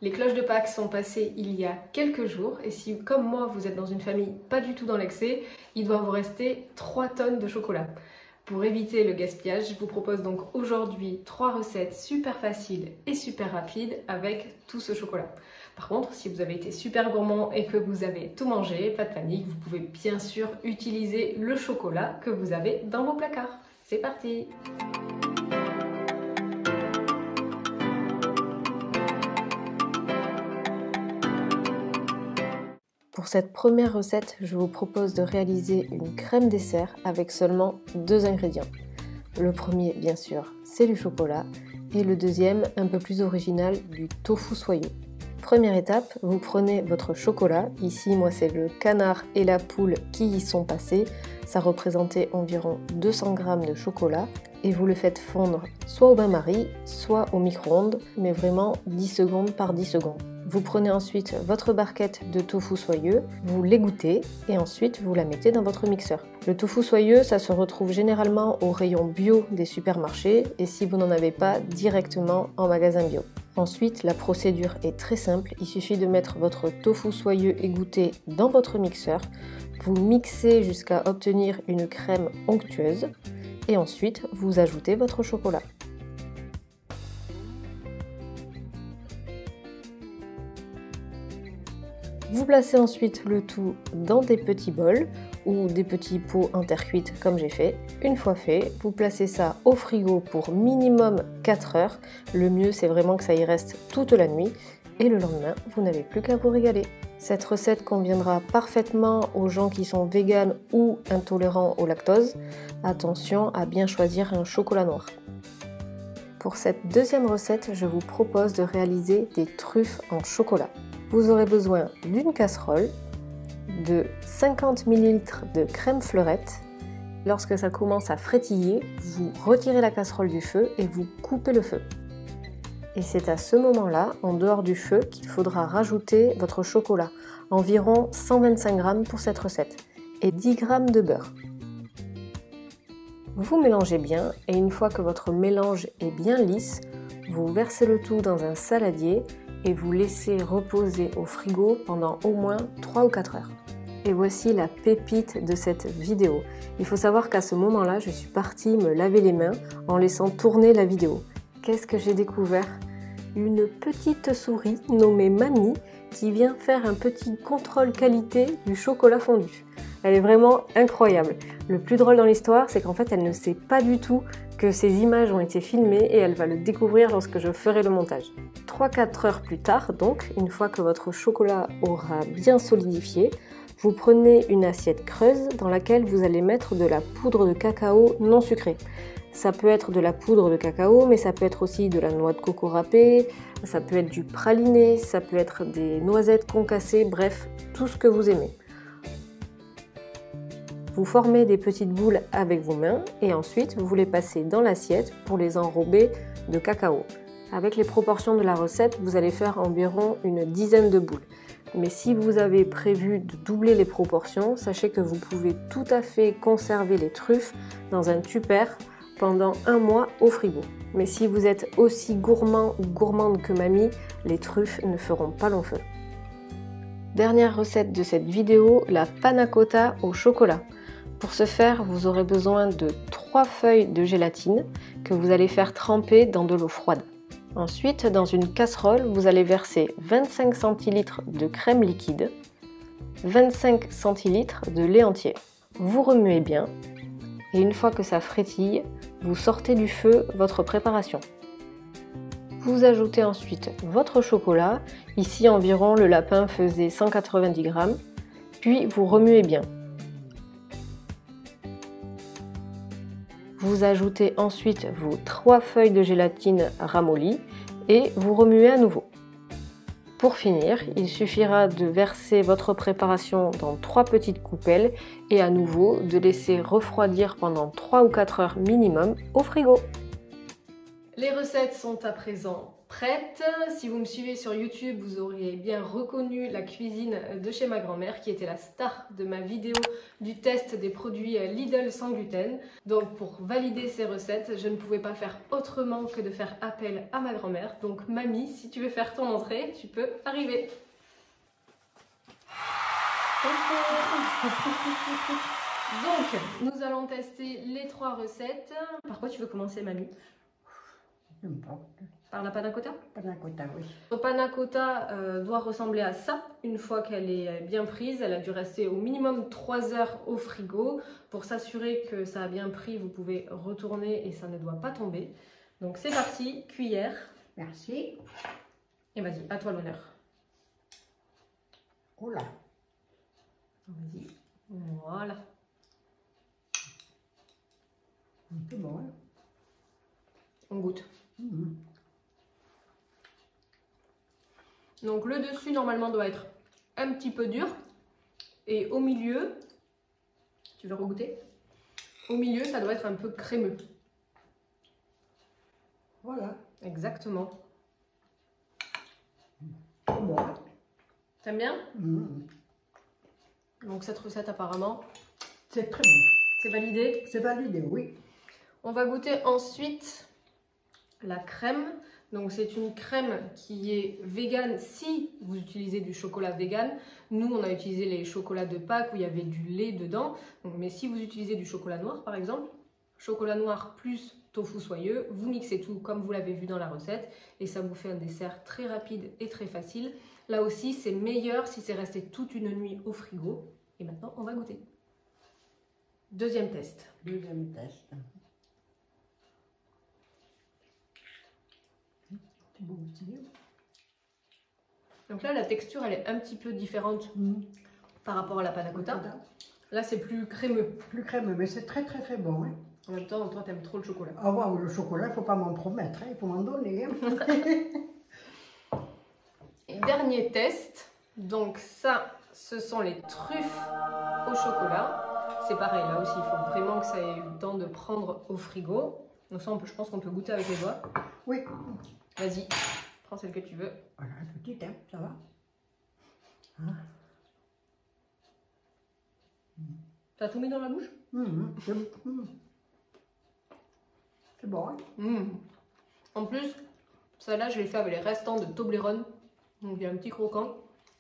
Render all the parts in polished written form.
Les cloches de Pâques sont passées il y a quelques jours et si, comme moi, vous êtes dans une famille pas du tout dans l'excès, il doit vous rester 3 tonnes de chocolat. Pour éviter le gaspillage, je vous propose donc aujourd'hui 3 recettes super faciles et super rapides avec tout ce chocolat. Par contre, si vous avez été super gourmand et que vous avez tout mangé, pas de panique, vous pouvez bien sûr utiliser le chocolat que vous avez dans vos placards. C'est parti! Pour cette première recette, je vous propose de réaliser une crème dessert avec seulement 2 ingrédients. Le premier, bien sûr, c'est du chocolat et le deuxième, un peu plus original, du tofu soyeux. Première étape, vous prenez votre chocolat. Ici, moi, c'est le canard et la poule qui y sont passés. Ça représentait environ 200 g de chocolat et vous le faites fondre soit au bain-marie, soit au micro-ondes, mais vraiment 10 secondes par 10 secondes. Vous prenez ensuite votre barquette de tofu soyeux, vous l'égouttez et ensuite vous la mettez dans votre mixeur. Le tofu soyeux, ça se retrouve généralement au rayon bio des supermarchés et si vous n'en avez pas, directement en magasin bio. Ensuite, la procédure est très simple, il suffit de mettre votre tofu soyeux égoutté dans votre mixeur, vous mixez jusqu'à obtenir une crème onctueuse et ensuite vous ajoutez votre chocolat. Vous placez ensuite le tout dans des petits bols ou des petits pots en terre cuite comme j'ai fait. Une fois fait, vous placez ça au frigo pour minimum 4 heures. Le mieux c'est vraiment que ça y reste toute la nuit et le lendemain, vous n'avez plus qu'à vous régaler. Cette recette conviendra parfaitement aux gens qui sont véganes ou intolérants au lactose. Attention à bien choisir un chocolat noir. Pour cette deuxième recette, je vous propose de réaliser des truffes en chocolat. Vous aurez besoin d'une casserole, de 50 ml de crème fleurette. Lorsque ça commence à frétiller, vous retirez la casserole du feu et vous coupez le feu. Et c'est à ce moment-là, en dehors du feu, qu'il faudra rajouter votre chocolat, environ 125 g pour cette recette, et 10 g de beurre. Vous mélangez bien et une fois que votre mélange est bien lisse, vous versez le tout dans un saladier et vous laissez reposer au frigo pendant au moins 3 ou 4 heures. Et voici la pépite de cette vidéo. Il faut savoir qu'à ce moment-là, je suis partie me laver les mains en laissant tourner la vidéo. Qu'est-ce que j'ai découvert? Une petite souris nommée Mamie qui vient faire un petit contrôle qualité du chocolat fondu. Elle est vraiment incroyable. Le plus drôle dans l'histoire, c'est qu'en fait, elle ne sait pas du tout que ces images ont été filmées et elle va le découvrir lorsque je ferai le montage. 3-4 heures plus tard, donc, une fois que votre chocolat aura bien solidifié, vous prenez une assiette creuse dans laquelle vous allez mettre de la poudre de cacao non sucrée. Ça peut être de la poudre de cacao, mais ça peut être aussi de la noix de coco râpée, ça peut être du praliné, ça peut être des noisettes concassées, bref, tout ce que vous aimez. Vous formez des petites boules avec vos mains et ensuite vous les passez dans l'assiette pour les enrober de cacao. Avec les proportions de la recette, vous allez faire environ une dizaine de boules. Mais si vous avez prévu de doubler les proportions, sachez que vous pouvez tout à fait conserver les truffes dans un tupperware pendant 1 mois au frigo. Mais si vous êtes aussi gourmand ou gourmande que Mamie, les truffes ne feront pas long feu. Dernière recette de cette vidéo, la panna cotta au chocolat. Pour ce faire, vous aurez besoin de 3 feuilles de gélatine que vous allez faire tremper dans de l'eau froide. Ensuite, dans une casserole, vous allez verser 25 centilitres de crème liquide, 25 centilitres de lait entier. Vous remuez bien et une fois que ça frétille, vous sortez du feu votre préparation. Vous ajoutez ensuite votre chocolat, ici environ le lapin faisait 190 g, puis vous remuez bien. Vous ajoutez ensuite vos 3 feuilles de gélatine ramollies et vous remuez à nouveau. Pour finir, il suffira de verser votre préparation dans 3 petites coupelles et à nouveau de laisser refroidir pendant 3 ou 4 heures minimum au frigo. Les recettes sont à présent prête. Si vous me suivez sur YouTube, vous aurez bien reconnu la cuisine de chez ma grand-mère qui était la star de ma vidéo du test des produits Lidl sans gluten. Donc pour valider ces recettes, je ne pouvais pas faire autrement que de faire appel à ma grand-mère. Donc mamie, si tu veux faire ton entrée, tu peux arriver. Donc, nous allons tester les 3 recettes. Par quoi tu veux commencer, mamie? Par la panna cotta? Panna cotta, oui. La panna cotta doit ressembler à ça une fois qu'elle est bien prise. Elle a dû rester au minimum 3 heures au frigo. Pour s'assurer que ça a bien pris, vous pouvez retourner et ça ne doit pas tomber. Donc c'est parti, cuillère. Merci. Et vas-y, à toi l'honneur. Oula. Vas-y, voilà. Un peu bon, hein? On goûte. Mmh. Donc le dessus normalement doit être un petit peu dur. Et au milieu, tu veux regoûter? Au milieu, ça doit être un peu crémeux. Voilà. Exactement. Bon. T'aimes bien? Mmh. Donc cette recette apparemment, C'est très bon. c'est validé. C'est validé, oui. On va goûter ensuite la crème. Donc c'est une crème qui est végane si vous utilisez du chocolat vegan. Nous on a utilisé les chocolats de Pâques où il y avait du lait dedans. Donc, mais si vous utilisez du chocolat noir par exemple, chocolat noir plus tofu soyeux, vous mixez tout comme vous l'avez vu dans la recette et ça vous fait un dessert très rapide et très facile. Là aussi c'est meilleur si c'est resté toute une nuit au frigo. Et maintenant on va goûter. Deuxième test. Deuxième test. C'est bon aussi. Donc là la texture elle est un petit peu différente par rapport à la panna cotta. Là c'est plus crémeux. Plus crémeux, mais c'est très très très bon. Hein. En même temps, toi, t'aimes trop le chocolat. Ah ouais, le chocolat, il ne faut pas m'en promettre, hein, il faut m'en donner. Hein. Et dernier test. Donc ça, ce sont les truffes au chocolat. C'est pareil, là aussi, il faut vraiment que ça ait eu le temps de prendre au frigo. Donc ça, je pense qu'on peut goûter avec les doigts. Oui. Vas-y, prends celle que tu veux. Voilà, petite, hein, ça va. Hein. T'as tout mis dans la bouche? C'est bon, hein? En plus, celle-là, je l'ai fait avec les restants de Toblerone. Donc il y a un petit croquant.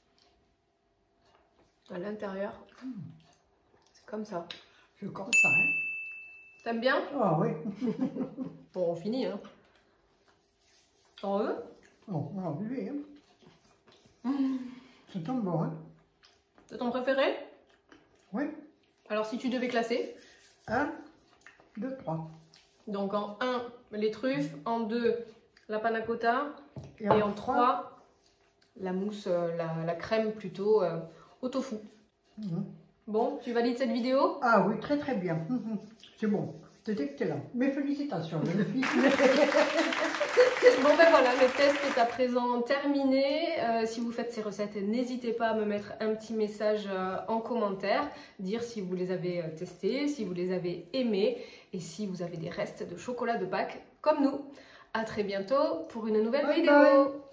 À l'intérieur. C'est comme ça. C'est comme ça, hein? T'aimes bien? Ah oui. Bon, on finit, hein. T'en veux? Oh, on a vu, hein? C'est tout bon, hein? C'est ton préféré? Oui. Alors si tu devais classer? 1, 2, 3. Donc en 1, les truffes, en 2, la panna cotta, et en 3, la mousse, la crème plutôt au tofu. Bon, tu valides cette vidéo? Ah oui, très très bien. C'est bon, c'est excellent. Mes félicitations, les filles. Bon ben voilà, le test est à présent terminé. Si vous faites ces recettes, n'hésitez pas à me mettre un petit message en commentaire, dire si vous les avez testées, si vous les avez aimées et si vous avez des restes de chocolat de Pâques comme nous. À très bientôt pour une nouvelle vidéo. Bye.